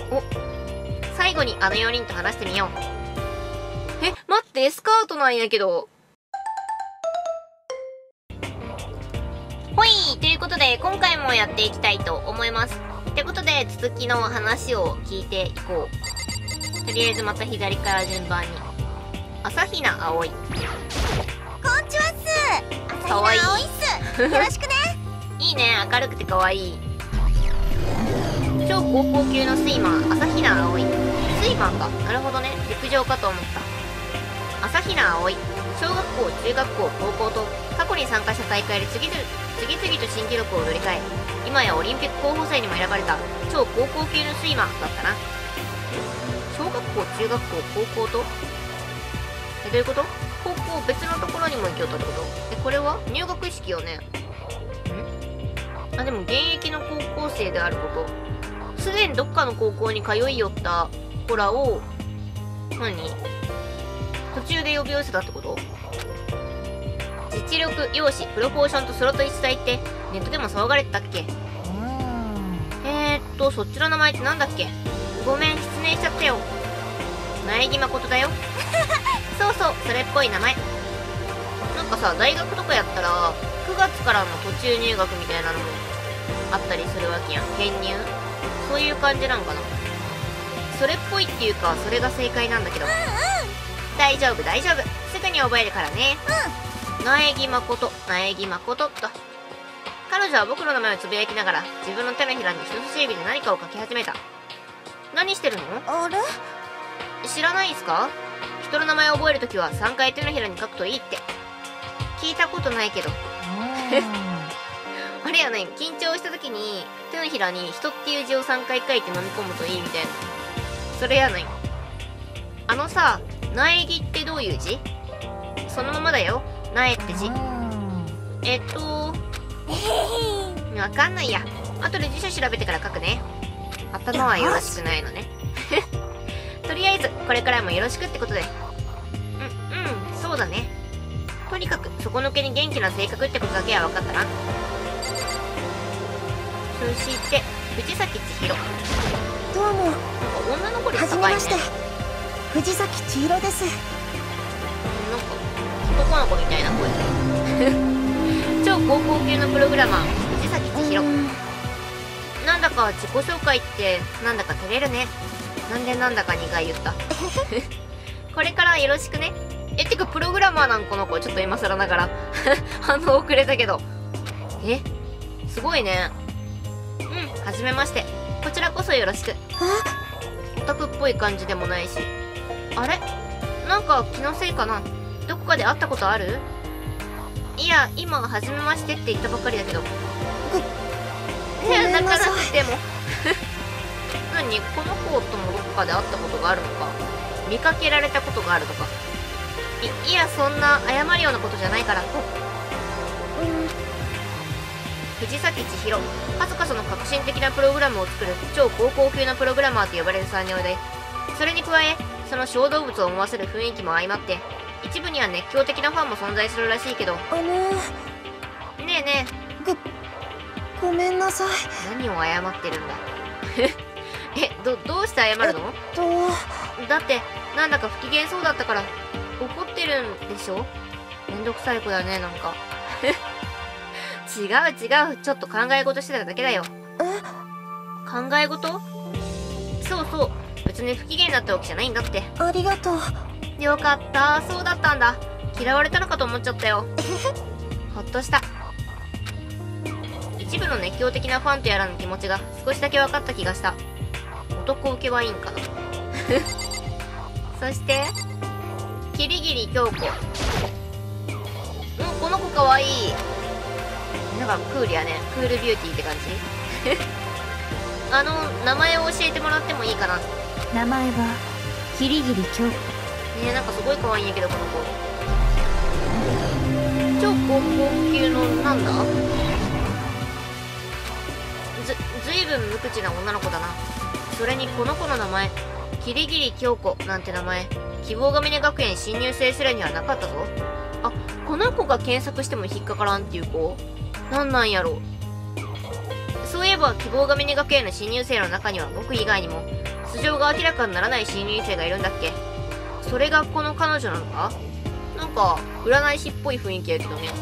お、最後にあの4人と話してみよう。待って、スカートなんやけど。ほい、ということで今回もやっていきたいと思います。ってことで続きの話を聞いていこう。とりあえずまた左から順番に。朝比奈葵。 こんちはっす。 かわいい。 朝比奈葵っす。よろしくね。 いいね、明るくてかわいい。超高校級のスイマー、朝比奈葵。スイマーか。なるほどね。陸上かと思った。朝比奈葵。小学校、中学校、高校と過去に参加した大会で次々と新記録を塗り替え、今やオリンピック候補生にも選ばれた超高校級のスイマーだったな。小学校、中学校、高校とどういうこと？高校別のところにも行きよったってこと？これは入学式よね。でも現役の高校生であること。すでにどっかの高校に通いよった子らを途中で呼び寄せたってこと？実力、容姿、プロポーションとそれと一体ってネットでも騒がれてたっけ？そっちの名前ってなんだっけ？ごめん、失念しちゃったよ。苗木誠だよ。そうそう、それっぽい名前。なんかさ、大学とかやったら9月からの途中入学みたいなのもあったりするわけやん。編入？そういう感じなんかな。それっぽいっていうか、それが正解なんだけど。大丈夫大丈夫、すぐに覚えるからね。苗木誠、苗木誠っと。彼女は僕の名前をつぶやきながら自分の手のひらに人差し指で何かを書き始めた。何してるの？ あれ？ 知らないですか？人の名前を覚えるときは3回手のひらに書くといいって聞いたことないけど。あれやねん、緊張した時に手のひらに人っていう字を3回書いて飲み込むといいみたいな。それやない。さ、苗木ってどういう字？そのままだよ、苗って字。わかんないや。後で辞書調べてから書くね。頭はよろしくないのね。とりあえずこれからもよろしくってことで。そうだね。とにかく底抜けに元気な性格ってことだけは分かったな。そして藤崎千尋。 どうも。 なんか女の子ではじめまして。藤崎千尋です。 なんか男の子みたいな声。超高校級のプログラマー藤崎千尋。なんだか自己紹介ってなんだか照れるね。なんでなんだか2回言った。これからよろしくね。てかプログラマーなんこの子。ちょっと今更ながら反応遅れたけど。すごいね。はじめまして。こちらこそよろしく。オタクっぽい感じでもないし。あれ？なんか気のせいかな。どこかで会ったことある？いや、今はじめましてって言ったばっかりだけど。泣かなくても。何？この子ともどこかで会ったことがあるのか。見かけられたことがあるとか。いや、そんな謝るようなことじゃないから。藤崎千尋。数々の革新的なプログラムを作る超高校級のプログラマーと呼ばれる3人で、それに加えその小動物を思わせる雰囲気も相まって、一部には熱狂的なファンも存在するらしいけど。ねえねえ。 ごめんなさい。 何を謝ってるんだ。どうして謝るの？だってなんだか不機嫌そうだったから。怒ってるんでしょ？めんどくさい子だね、なんか。違う、ちょっと考え事してただけだよ。考え事？そうそう、別に不機嫌になったわけじゃないんだって。 ありがとう。 よかった、そうだったんだ。嫌われたのかと思っちゃったよ。ほっとした。一部の熱狂的なファンとやらの気持ちが少しだけ分かった気がした。男受けはいいんかな。そしてキリギリ京子。この子かわいい。なんかクールやね。クールビューティーって感じ。名前を教えてもらってもいいかな。 名前はキリギリ京子。 なんかすごい可愛いんやけど、この子。超高校級のなんだ？ずいぶん無口な女の子だな。それにこの子の名前、キリギリ京子なんて名前、希望が峰学園新入生すらにはなかったぞ。この子が検索しても引っかからんっていう子？なんやろう。そういえば希望が峰学園の新入生の中には僕以外にも素性が明らかにならない新入生がいるんだっけ。それがこの彼女なのか。なんか占い師っぽい雰囲気やけどね。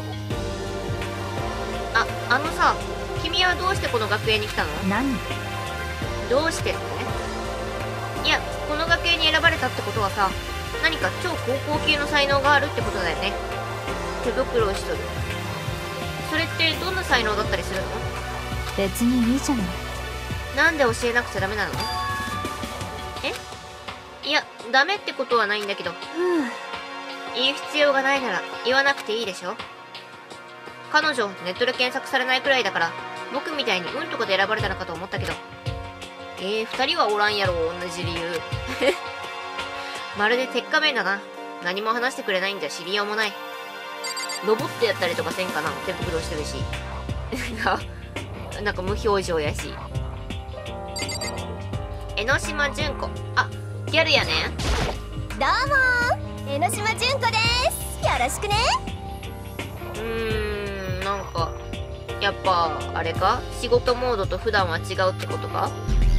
あのさ、君はどうしてこの学園に来たの？ 何？ どうしてってね。いや、この学園に選ばれたってことはさ、何か超高校級の才能があるってことだよね。手袋をしとる。それってどんな才能だったりするの？ 別にいいじゃない。 なんで教えなくちゃダメなの？いや、ダメってことはないんだけど、言う必要がないなら言わなくていいでしょ。彼女ネットで検索されないくらいだから、僕みたいに運とかで選ばれたのかと思ったけど。二人はおらんやろ、同じ理由。まるで鉄仮面だな。何も話してくれないんじゃ知りようもない。ロボットやったりとかせんかな。手袋してるし。なんか無表情やし。江ノ島純子。あ、ギャルやね。 どうも江ノ島純子です。よろしくね。 なんかやっぱあれか、仕事モードと普段は違うってことか。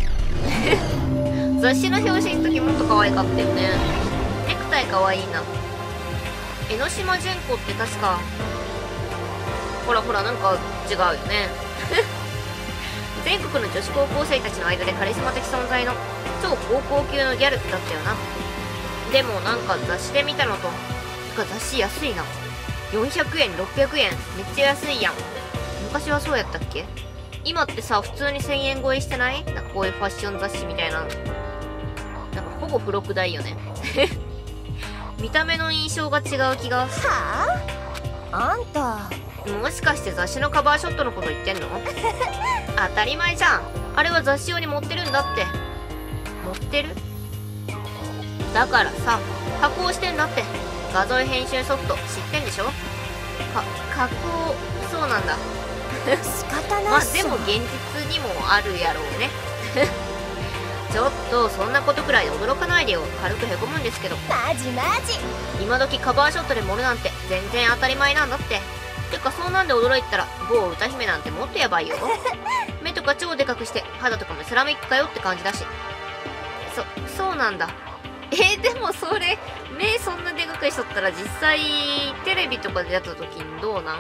雑誌の表紙の時もっと可愛かったよね。ネクタイ可愛いな。江ノ島純子って確か、ほらほら、なんか違うよね。全国の女子高校生たちの間でカリスマ的存在の超高校級のギャルだったよな。でもなんか雑誌で見たのと、雑誌安いな。400円600円、めっちゃ安いやん。昔はそうやったっけ？今ってさ、普通に1000円超えしてない？なんかこういうファッション雑誌みたいな。なんかほぼ付録代よね。見た目の印象が違う気が。 はあ？あんたもしかして雑誌のカバーショットのこと言ってんの？当たり前じゃん。あれは雑誌用に持ってるんだって。持ってる？だからさ、加工してんだって。画像編集ソフト知ってんでしょ？加工、そうなんだ。 仕方ないまあっしょ。 でも現実にもあるやろうね。ちょっとそんなことくらいで驚かないでよ。軽くへこむんですけど。 マジマジ。 今時カバーショットで盛るなんて全然当たり前なんだって。てかそんなんで驚いたら某歌姫なんてもっとやばいよ。目とか超でかくして肌とかもセラミックかよって感じだし。そうなんだ。でもそれ目そんなでかくしとったら実際テレビとかでやった時にどうなん？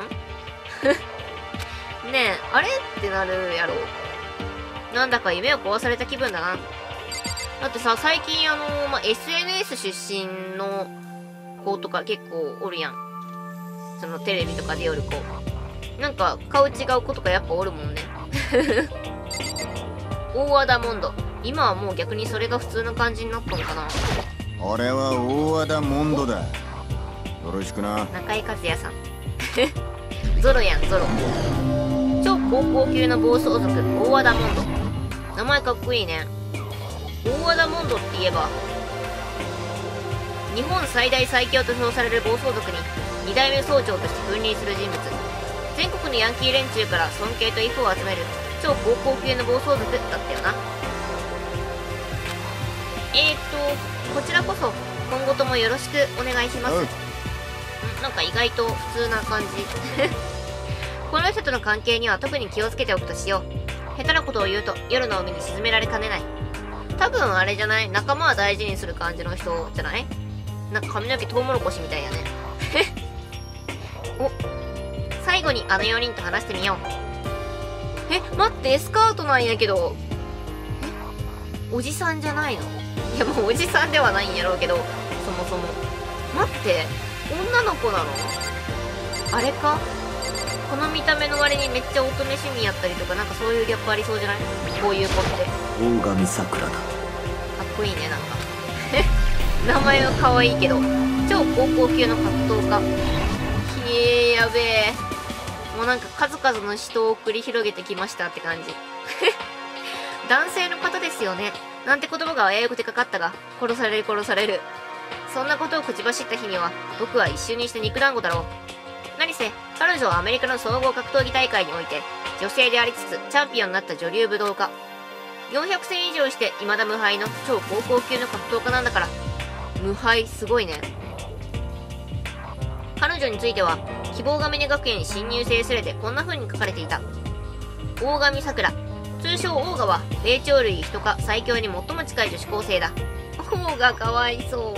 ねえ、あれってなるやろ。なんだか夢を壊された気分だな。だってさ、最近SNS 出身の子とか結構おるやん。そのテレビとかでよる子。なんか顔違う子とかやっぱおるもんね。大和田モンド。今はもう逆にそれが普通の感じになったのかな。 俺は大和田モンドだ。よろしくな。中井和也さん。ゾロやん、ゾロ。超高校級の暴走族、大和田モンド。名前かっこいいね。大和田モンドって言えば、日本最大最強と評される暴走族に2代目総長として君臨する人物。全国のヤンキー連中から尊敬と威風を集める超高校級の暴走族だったよな。こちらこそ今後ともよろしくお願いします。なんか意外と普通な感じ。この人との関係には特に気をつけておくとしよう。下手なことを言うと夜の海に沈められかねない。多分あれじゃない？仲間は大事にする感じの人じゃない？なんか髪の毛トウモロコシみたいやね。お、最後にあの4人と話してみよう。待って、スカートなんやけど。おじさんじゃないの？いや、もうおじさんではないんやろうけど、そもそも。待って、女の子なの？あれか？この見た目の割にめっちゃ乙女趣味やったりとか、なんかそういうギャップありそうじゃない？こういう子って。 大神桜だ。 かっこいいね、なんか。名前は可愛いけど、超高校級の格闘家。やべえ。もうなんか数々の死闘を繰り広げてきましたって感じ。男性の方ですよね。なんて言葉が危うくてかかったが、殺される殺される。そんなことを口走った日には、僕は一瞬にして肉団子だろう。何せ、彼女はアメリカの総合格闘技大会において、女性でありつつチャンピオンになった女流武道家。400戦以上して未だ無敗の超高校級の格闘家なんだから。無敗、すごいね。彼女については、希望が峰学園新入生スレでこんな風に書かれていた。大神桜、 通称オーガは霊長類人科最強に最も近い女子高生だ。オーガかわいそう。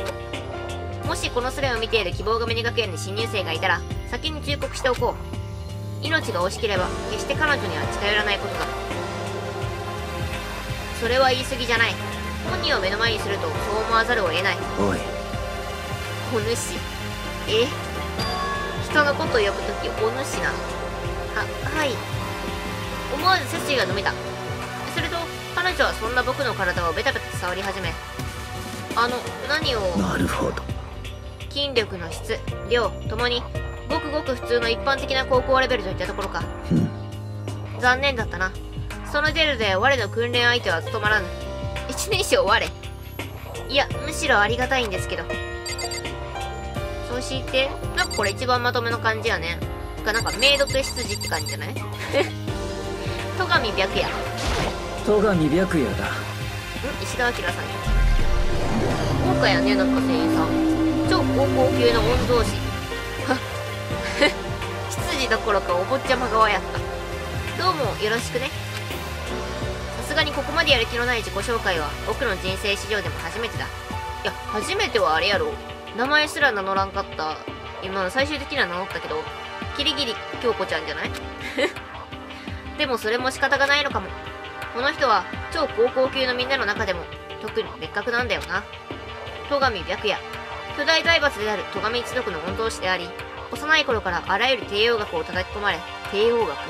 もしこのスレを見ている希望が峰学園の新入生がいたら先に忠告しておこう。命が惜しければ決して彼女には近寄らないことだ。それは言い過ぎじゃない。本人を目の前にするとそう思わざるを得ない。 おい、 お主。人のことを呼ぶときお主なの。はい。思わず背筋が伸びた。すると彼女はそんな僕の体をベタベタ触り始め、何を。 なるほど。 筋力の質量ともにごくごく普通の一般的な高校レベルといったところか。残念だったな。その程度で我の訓練相手は務まらぬ。一年生我。いや、むしろありがたいんですけど。そしてなんかこれ一番まとめの感じやね。なんかメイドと執事って感じじゃない？戸上白夜。 戸上白夜だ。 石田明さんや。豪華やね、なんか店員さん。超高校級の御曹司。執事どころかお坊ちゃま側やった。どうもよろしくね。さすがにここまでやる気のない自己紹介は僕の人生史上でも初めてだ。いや、初めてはあれやろ。名前すら名乗らんかった。今最終的には名乗ったけど、キリギリ京子ちゃんじゃない？でもそれも仕方がないのかも。この人は超高校級のみんなの中でも特に別格なんだよな。戸上白夜。巨大財閥である戸上一族の御曹司であり、幼い頃からあらゆる帝王学を叩き込まれ、帝王学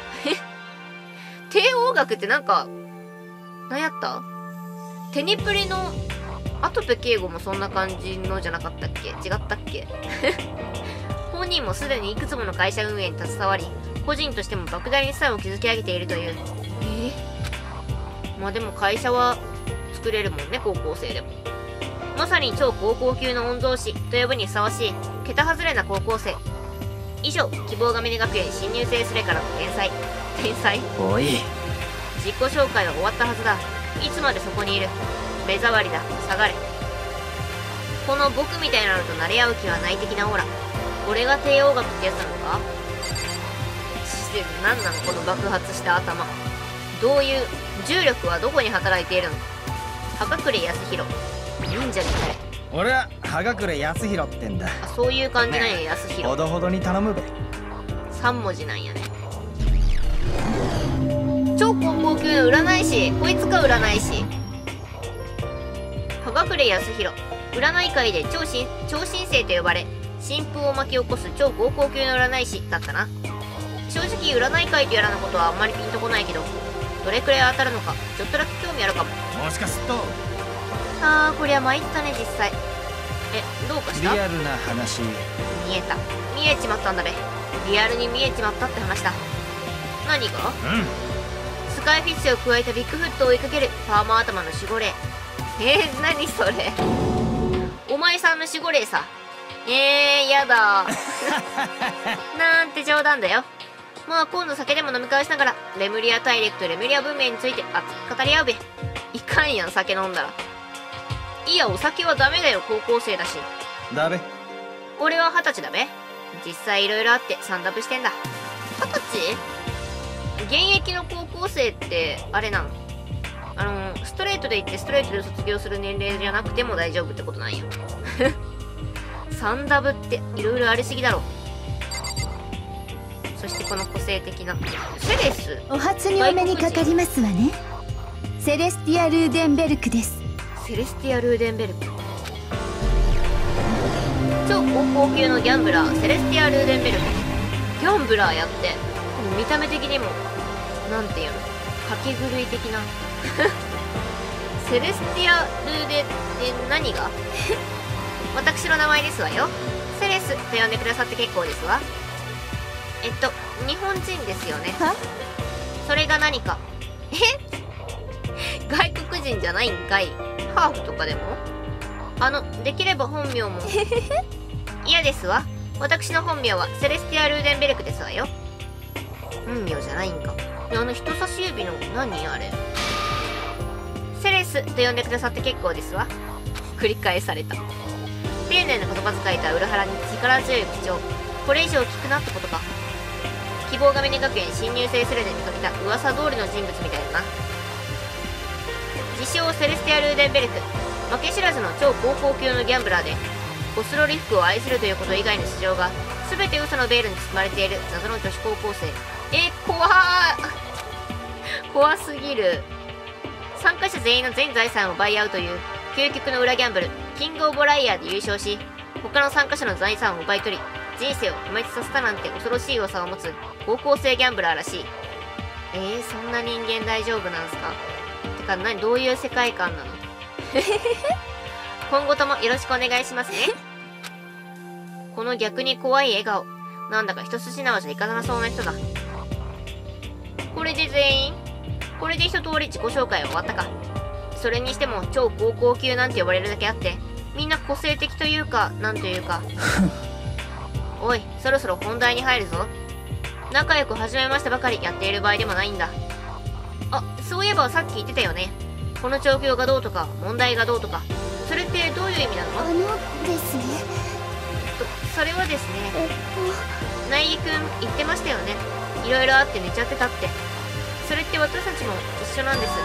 帝王学ってなんか、何やった？テニプリのアトペ敬吾もそんな感じのじゃなかったっけ？違ったっけ？本人もすでにいくつもの会社運営に携わり、個人としても莫大に資産を築き上げているという。まあでも会社は作れるもんね、高校生でも。まさに超高校級の御曹司と呼ぶにふさわしい桁外れな高校生。以上、希望が峰学園新入生スレからの天才。 おい、 自己紹介は終わったはずだ。いつまでそこにいる。目障りだ、下がれ。この僕みたいなのと慣れ合う気はない的なオーラ。俺が帝王学ってやつなのか？何なのこの爆発した頭。どういう重力はどこに働いているの？葉隠康弘。忍者みたい。 俺は葉隠康弘ってんだ。 あ、そういう感じなんや、康弘。 ほどほどに頼むべ。 3文字なんやね。超高校級の占い師。こいつか占い師。葉隠康弘。占い界で超新星と呼ばれ、新風を巻き起こす超高校級の占い師だったな。正直占い界とやらのことはあんまりピンとこないけど、どれくらい当たるのかちょっとだけ興味あるかも。 もしかすっとこりゃ参ったね実際。どうかした？ リアルな話。 見えちまったんだべ。リアルに見えちまったって話だ。何が？スカイフィッシュを加えたビッグフットを追いかけるパーマ頭の守護霊。何それ。お前さんの守護霊さ。やだ。なんて冗談だよ。まあ今度酒でも飲み交わしながらレムリア大陸とレムリア文明について熱く語り合うべ。いかんやん、酒飲んだら。いや、お酒はダメだよ、高校生だし。 だべ。 俺は20歳だべ。実際いろいろあってサンダブしてんだ。20歳？現役の高校生ってあれなの？ストレートで行ってストレートで卒業する年齢じゃなくても大丈夫ってことなんや。サンダブっていろいろありすぎだろ。そしてこの個性的なセレス。 お初にお目にかかりますわね。セレスティア・ルーデンベルクです。 セレスティア・ルーデンベルク。超高校級のギャンブラーセレスティア・ルーデンベルク。ギャンブラーやって、見た目的にもなんていうの、かけ狂い的な。セレスティア・ルーデンって何が？私の名前ですわよ。セレスと呼んでくださって結構ですわ。日本人ですよね。それが何か。外国人じゃないんかい。ハーフとかでも？できれば本名も。嫌ですわ。私の本名はセレスティア・ルーデンベルクですわよ。本名じゃないんか。人差し指の何あれ。セレスと呼んでくださって結構ですわ。繰り返された。丁寧な言葉遣いとは裏腹に力強い口調。これ以上聞くなってことか。 希望が峰学園新入生スレで見かけた噂通りの人物みたいだな。自称セレスティア・ルーデンベルク、負け知らずの超高校級のギャンブラーで、ゴスロリフクを愛するということ以外の事情が全て嘘のベールに包まれている謎の女子高校生。怖すぎる。参加者全員の全財産を奪い合うという究極の裏ギャンブル、キングオブライヤーで優勝し、他の参加者の財産を奪い取り、人生を破滅させたなんて恐ろしい噂を持つ高校生ギャンブラーらしい。そんな人間大丈夫なんすか？てかどういう世界観なの？今後ともよろしくお願いしますね。この逆に怖い笑顔、なんだか一筋縄じゃいかなそうな人だ。これで全員？これで一通り自己紹介は終わったか。それにしても超高校級なんて呼ばれるだけあって、みんな個性的というか、なんというか。おい、そろそろ本題に入るぞ。仲良く始めましたばかりやっている場合でもないんだ。あ、そういえばさっき言ってたよね。この状況がどうとか、問題がどうとか。それってどういう意味なの？ ですね。 それはですね。苗木くん言ってましたよね。いろいろあって寝ちゃってたって。それって私たちも一緒なんです。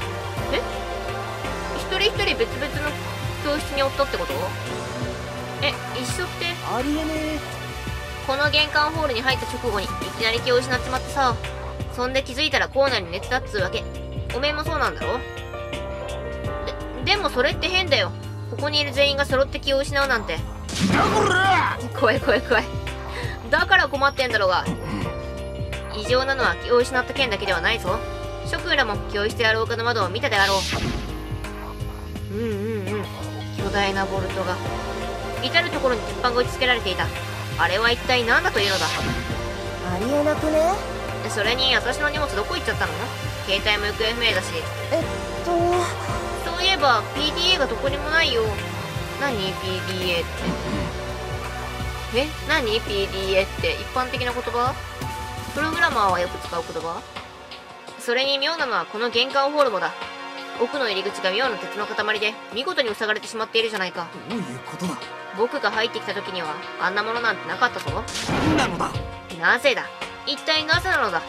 一人一人別々の教室におったってこと？一緒って？ ありえねえ。 この玄関ホールに入った直後にいきなり気を失っちまってさ。そんで気づいたらコーナーに寝てたっつうわけ。おめえもそうなんだろ？でもそれって変だよ。ここにいる全員が揃って気を失うなんて。怖い。だから困ってんだろうが。異常なのは気を失った件だけではないぞ。諸君らも教室や廊下の窓を見たであろう。巨大なボルトが至る所に鉄板が打ち付けられていた。あれは一体何だというのだ？ ありえなくね？ それに私の荷物どこ行っちゃったの？携帯も行方不明だし。そういえば PDA がどこにもないよ。何 PDA って？何 PDA って一般的な言葉？プログラマーはよく使う言葉？それに妙なのはこの玄関ホールもだ。奥の入り口が妙な鉄の塊で見事に塞がれてしまっているじゃないか。 どういうことだ？ 僕が入ってきた時にはあんなものなんてなかったぞ。 何なのだ？ なぜだ？一体なぜなのだ？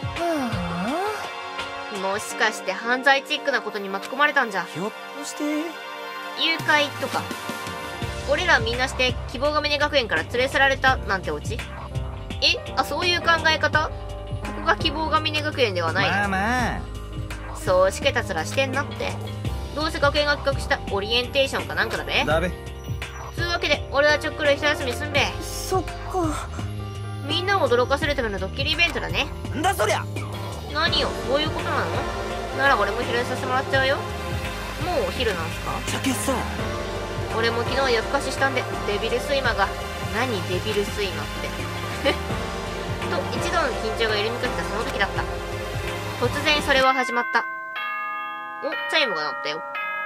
もしかして犯罪チックなことに巻き込まれたんじゃ？ ひょっとして誘拐とか？俺らみんなして希望が峰学園から連れ去られたなんてオチ？そういう考え方？ここが希望が峰学園ではない。 まあそうしけたつらしてんなって。どうせ学園が企画したオリエンテーションかなんかだべ。つうわけで俺はちょっくら一休みすんべ。 そっか。 みんなを驚かせるためのドッキリイベントだね。 んだそりゃ。 何よ、そういうことなの？なら俺も昼寝させてもらっちゃうよ。もうお昼なんすか？ ちゃけさ。 俺も昨日夜更かししたんで、デビルスイマが。何デビルスイマってと一度の緊張が緩みかけたその時だった。突然それは始まった。チャイムが鳴ったよ。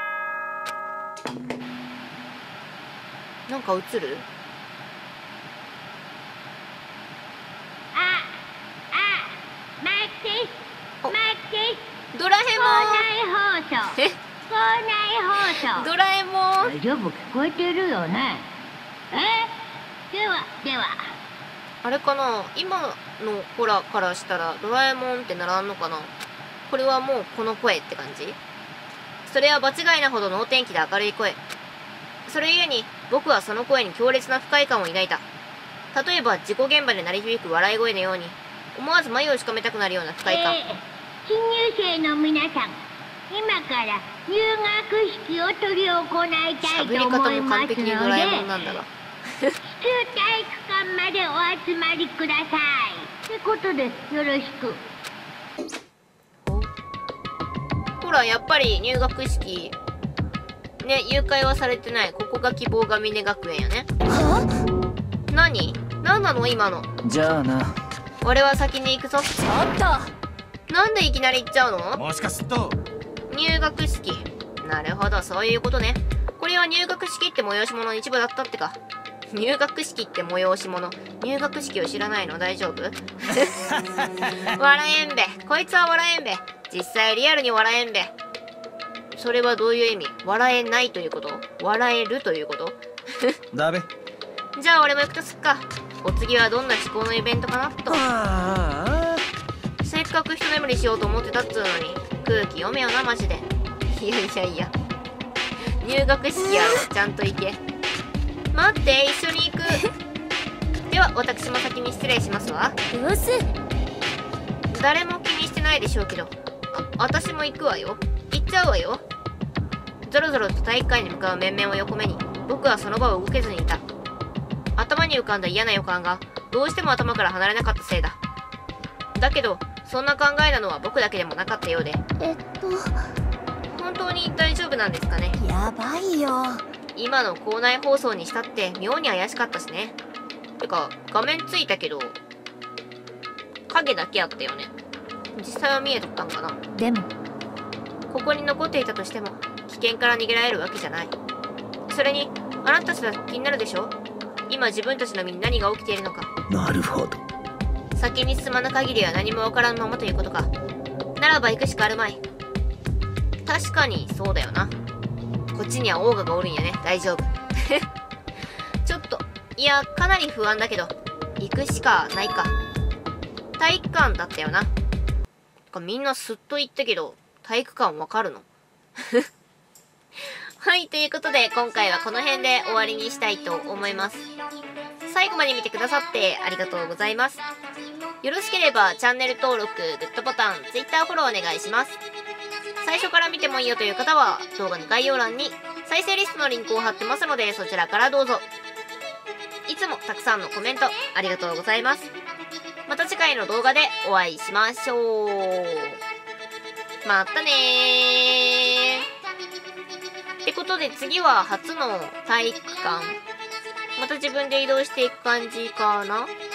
なんか映る？ドラえもん。ドラえもん。 大丈夫、聞こえてるよね。ではあれかな、今の子らからしたらドラえもんってならんのかな。これはもうこの声って感じ？それは場違いなほど能天気で明るい声。それゆえに僕はその声に強烈な不快感を抱いた。例えば事故現場で鳴り響く笑い声のように、思わず眉をしかめたくなるような不快感。 新入生の皆さん、今から入学式を執り行いたいと思いますので、 喋り方も完璧にドラえもんなんだが旧体育館までお集まりください。ってことでよろしく。 ほら、やっぱり入学式ね、誘拐はされてない。ここが希望が峰学園やね。何なの今の。 じゃあな。 俺は先に行くぞ。 ちょっと。 なんでいきなり行っちゃうの？ もしかすっと入学式。なるほど、そういうことね。これは入学式って催し物の一部だったってか。入学式って催し物。入学式を知らないの？大丈夫？笑えんべ。こいつは笑えんべ。実際リアルに笑えんべ。それはどういう意味？笑えないということ？笑えるということ？ だべ。 じゃあ俺も行くとすっか。お次はどんな思考のイベントかなと。 深く一眠りしようと思ってたっつうのに空気読めよなマジで。いやいやいや、入学式やろ、ちゃんと行け。待って、一緒に行く。では私も先に失礼しますわ。 どうせ誰も気にしてないでしょうけど、私も行くわよ。行っちゃうわよ。ぞろぞろと体育館に向かう面々を横目に、僕はその場を動けずにいた。頭に浮かんだ嫌な予感がどうしても頭から離れなかったせいだ。だけどそんな考えなのは僕だけでもなかったようで。本当に大丈夫なんですかね。 やばいよ。 今の校内放送にしたって妙に怪しかったしね。てか画面ついたけど影だけあったよね。実際は見えとったんかな。 でもここに残っていたとしても危険から逃げられるわけじゃない。それにあなたたちは気になるでしょ。今自分たちの身に何が起きているのか。 なるほど。 先に進まぬ限りは何もわからぬままということか。ならば行くしかあるまい。確かにそうだよな。こっちにはオーガがおるんやね。大丈夫。ちょっと、いやかなり不安だけど行くしかないか。体育館だったよな。みんなすっと言ったけど体育館わかるの？はい、ということで今回はこの辺で終わりにしたいと思います。最後まで見てくださってありがとうございます。よろしければチャンネル登録、グッドボタン、Twitter フォローお願いします。最初から見てもいいよという方は動画の概要欄に再生リストのリンクを貼ってますのでそちらからどうぞ。いつもたくさんのコメントありがとうございます。また次回の動画でお会いしましょう。またねー。ってことで次は初の体育館。また自分で移動していく感じかな。